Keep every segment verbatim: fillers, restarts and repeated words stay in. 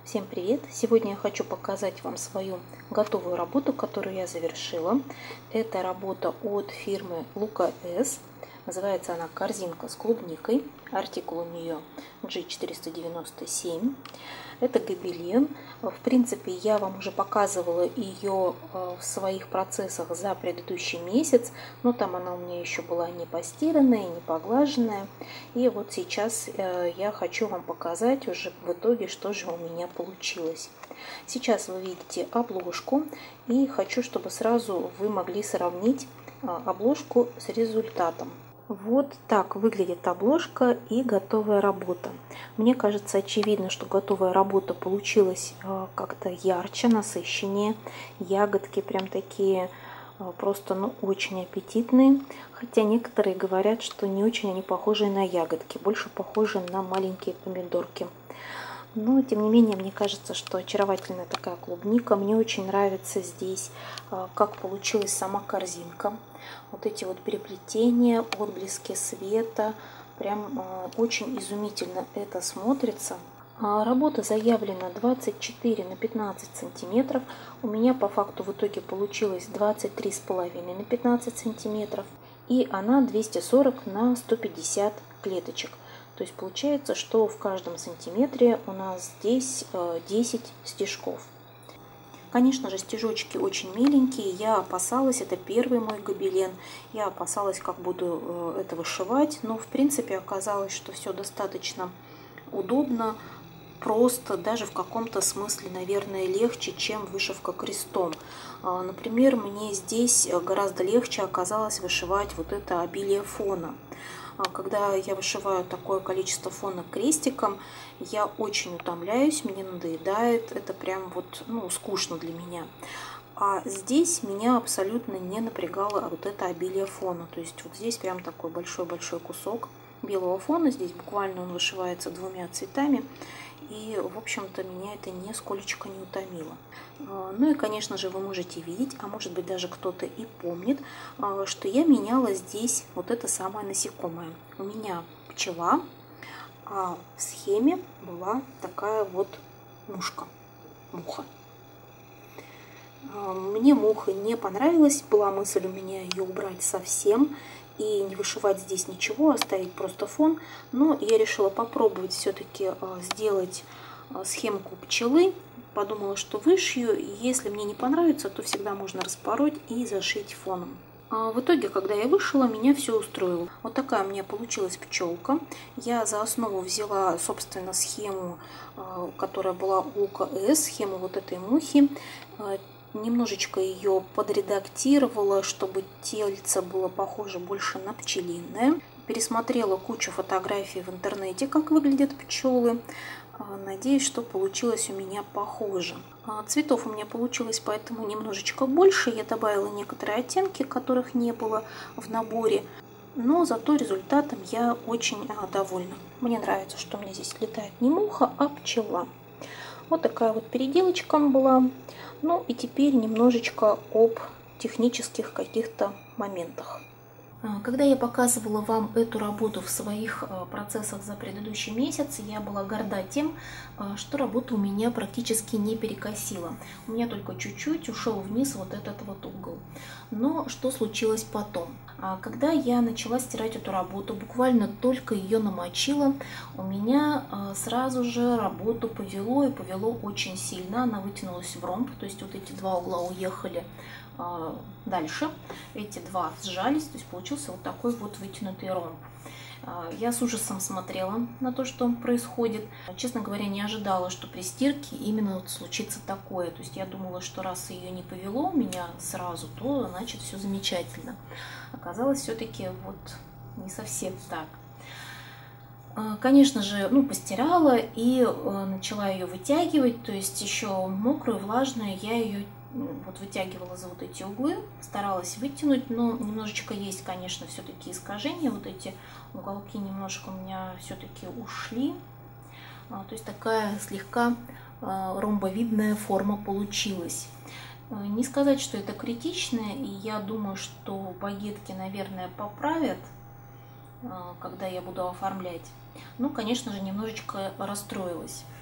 Всем привет! Сегодня я хочу показать вам свою готовую работу, которую я завершила. Это работа от фирмы Luca S. Называется она «Корзинка с клубникой». Артикул у нее джи четыреста девяносто семь. Это гобелен. В принципе, я вам уже показывала ее в своих процессах за предыдущий месяц, но там она у меня еще была не постиранная, не поглаженная. И вот сейчас я хочу вам показать уже в итоге, что же у меня получилось. Сейчас вы видите обложку, и хочу, чтобы сразу вы могли сравнить обложку с результатом. Вот так выглядит обложка и готовая работа. Мне кажется, очевидно, что готовая работа получилась как-то ярче, насыщеннее. Ягодки прям такие просто ну, очень аппетитные. Хотя некоторые говорят, что не очень они похожи на ягодки, больше похожи на маленькие помидорки. Но, тем не менее, мне кажется, что очаровательная такая клубника. Мне очень нравится здесь, как получилась сама корзинка. Вот эти вот переплетения, отблески света. Прям очень изумительно это смотрится. Работа заявлена двадцать четыре на пятнадцать сантиметров. У меня по факту в итоге получилось двадцать три с половиной на пятнадцать сантиметров. И она двести сорок на сто пятьдесят клеточек. То есть получается, что в каждом сантиметре у нас здесь десять стежков. Конечно же, стежочки очень миленькие. Я опасалась, это первый мой гобелен, я опасалась, как буду это вышивать. Но в принципе оказалось, что все достаточно удобно, просто, даже в каком-то смысле, наверное, легче, чем вышивка крестом. Например, мне здесь гораздо легче оказалось вышивать вот это обилие фона. Когда я вышиваю такое количество фона крестиком, я очень утомляюсь, мне надоедает, это прям вот, ну, скучно для меня. А здесь меня абсолютно не напрягало вот это обилие фона. То есть вот здесь прям такой большой-большой кусок белого фона, здесь буквально он вышивается двумя цветами. И, в общем-то, меня это нисколечко не утомило. Ну и, конечно же, вы можете видеть, а может быть даже кто-то и помнит, что я меняла здесь вот это самое насекомое. У меня пчела, а в схеме была такая вот мушка, муха. Мне муха не понравилась, была мысль у меня ее убрать совсем и не вышивать здесь ничего, оставить просто фон. Но я решила попробовать все-таки сделать схемку пчелы. Подумала, что вышью, и если мне не понравится, то всегда можно распороть и зашить фоном. В итоге, когда я вышила, меня все устроило. Вот такая у меня получилась пчелка. Я за основу взяла, собственно, схему, которая была у Luca S, схему вот этой мухи. Немножечко ее подредактировала, чтобы тельце было похоже больше на пчелиное. Пересмотрела кучу фотографий в интернете, как выглядят пчелы. Надеюсь, что получилось у меня похоже. Цветов у меня получилось поэтому немножечко больше. Я добавила некоторые оттенки, которых не было в наборе. Но зато результатом я очень довольна. Мне нравится, что у меня здесь летает не муха, а пчела. Вот такая вот переделочка была. Ну и теперь немножечко об технических каких-то моментах. Когда я показывала вам эту работу в своих процессах за предыдущий месяц, я была горда тем, что работа у меня практически не перекосила. У меня только чуть-чуть ушел вниз вот этот вот угол. Но что случилось потом? Когда я начала стирать эту работу, буквально только ее намочила, у меня сразу же работу повело, и повело очень сильно. Она вытянулась в ромб, то есть вот эти два угла уехали дальше, эти два сжались, то есть получился вот такой вот вытянутый ромб. Я с ужасом смотрела на то, что происходит. Честно говоря, не ожидала, что при стирке именно вот случится такое. То есть я думала, что раз ее не повело у меня сразу, то значит все замечательно. Оказалось, все-таки вот не совсем так. Конечно же, ну, постирала и начала ее вытягивать, то есть еще мокрую, влажную я ее вот вытягивала за вот эти углы, старалась вытянуть, но немножечко есть, конечно, все-таки искажения, вот эти уголки немножко у меня все-таки ушли, то есть такая слегка ромбовидная форма получилась. Не сказать, что это критичное, и я думаю, что багетки, наверное, поправят, когда я буду оформлять. Ну, конечно же, немножечко расстроилась.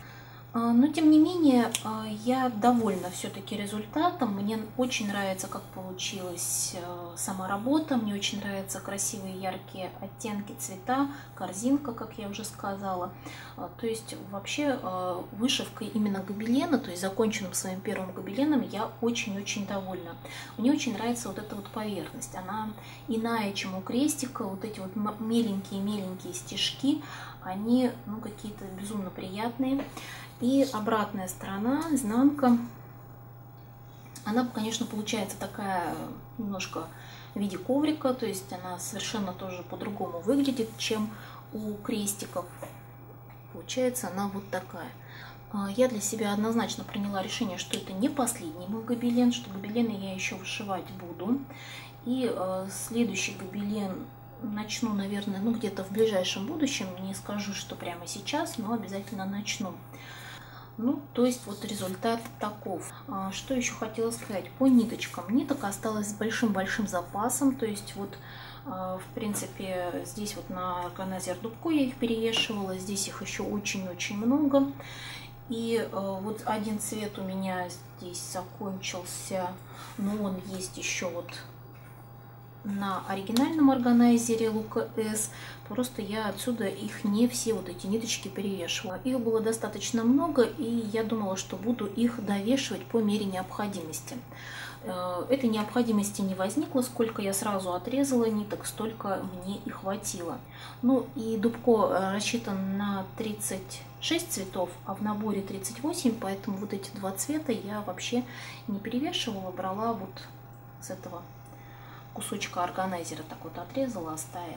Но, тем не менее, я довольна все-таки результатом. Мне очень нравится, как получилась сама работа. Мне очень нравятся красивые яркие оттенки, цвета, корзинка, как я уже сказала. То есть, вообще, вышивкой именно гобелена, то есть законченным своим первым гобеленом, я очень-очень довольна. Мне очень нравится вот эта вот поверхность. Она иная, чем у крестика. Вот эти вот меленькие-меленькие стежки, они, ну, какие-то безумно приятные. И обратная сторона, изнанка, она, конечно, получается такая немножко в виде коврика, то есть она совершенно тоже по-другому выглядит, чем у крестиков. Получается она вот такая. Я для себя однозначно приняла решение, что это не последний мой гобелен, что гобелены я еще вышивать буду. И следующий гобелен начну, наверное, ну где-то в ближайшем будущем, не скажу, что прямо сейчас, но обязательно начну. Ну, то есть вот результат таков. Что еще хотела сказать? По ниточкам. Ниток осталось с большим-большим запасом. То есть вот, в принципе, здесь вот на органайзер Дубко я их перевешивала. Здесь их еще очень-очень много. И вот один цвет у меня здесь закончился. Но он есть еще вот на оригинальном органайзере Лука С. Просто я отсюда их не все вот эти ниточки перевешивала. Их было достаточно много, и я думала, что буду их довешивать по мере необходимости. Этой необходимости не возникло, сколько я сразу отрезала ниток, столько мне и хватило. Ну и Дубко рассчитан на тридцать шесть цветов, а в наборе тридцать восемь, поэтому вот эти два цвета я вообще не перевешивала, брала вот с этого кусочка органайзера, так вот отрезала, оставила.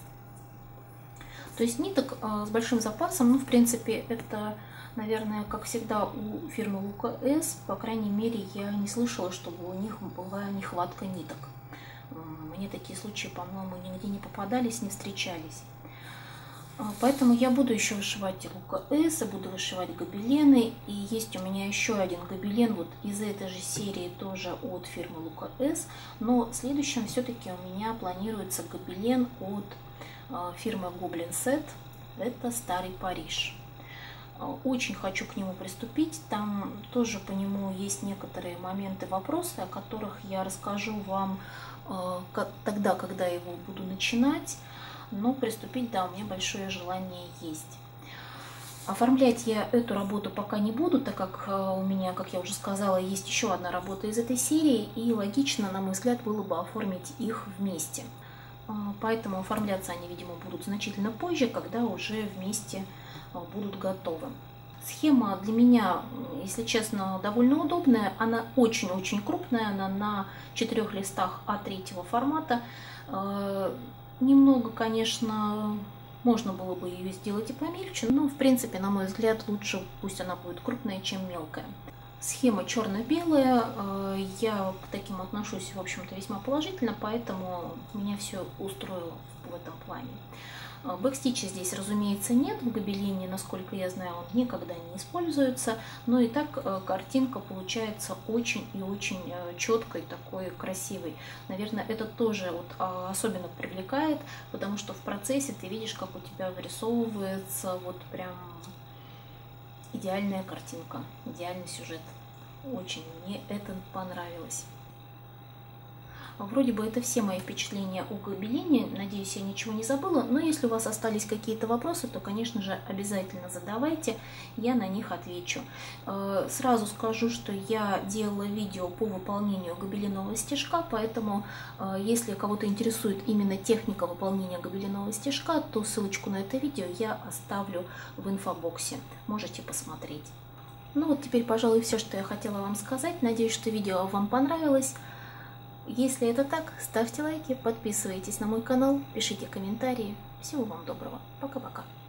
То есть ниток с большим запасом, ну, в принципе, это, наверное, как всегда у фирмы Лука С, по крайней мере, я не слышала, чтобы у них была нехватка ниток. Мне такие случаи, по-моему, нигде не попадались, не встречались. Поэтому я буду еще вышивать и Лука С, и буду вышивать гобелены. И есть у меня еще один гобелен вот из этой же серии, тоже от фирмы Лука С. Но следующим все-таки у меня планируется гобелен от фирмы Goblin Set. Это Старый Париж. Очень хочу к нему приступить. Там тоже по нему есть некоторые моменты, вопросы, о которых я расскажу вам тогда, когда его буду начинать. Но приступить, да, у меня большое желание есть. Оформлять я эту работу пока не буду, так как у меня, как я уже сказала, есть еще одна работа из этой серии, и логично, на мой взгляд, было бы оформить их вместе. Поэтому оформляться они, видимо, будут значительно позже, когда уже вместе будут готовы. Схема для меня, если честно, довольно удобная. Она очень-очень крупная, она на четырех листах а три формата. Немного, конечно, можно было бы ее сделать и помельче, но, в принципе, на мой взгляд, лучше пусть она будет крупная, чем мелкая. Схема черно-белая, я к таким отношусь, в общем-то, весьма положительно, поэтому меня все устроило в этом плане. Бэкстича здесь, разумеется, нет в гобелене, насколько я знаю, он никогда не используется, но и так картинка получается очень и очень четкой, такой красивой. Наверное, это тоже вот особенно привлекает, потому что в процессе ты видишь, как у тебя вырисовывается вот прям идеальная картинка, идеальный сюжет. Очень мне это понравилось. Вроде бы это все мои впечатления о гобелене. Надеюсь, я ничего не забыла. Но если у вас остались какие-то вопросы, то, конечно же, обязательно задавайте. Я на них отвечу. Сразу скажу, что я делала видео по выполнению гобеленового стежка, поэтому, если кого-то интересует именно техника выполнения гобеленового стежка, то ссылочку на это видео я оставлю в инфобоксе. Можете посмотреть. Ну вот теперь, пожалуй, все, что я хотела вам сказать. Надеюсь, что видео вам понравилось. Если это так, ставьте лайки, подписывайтесь на мой канал, пишите комментарии. Всего вам доброго. Пока-пока.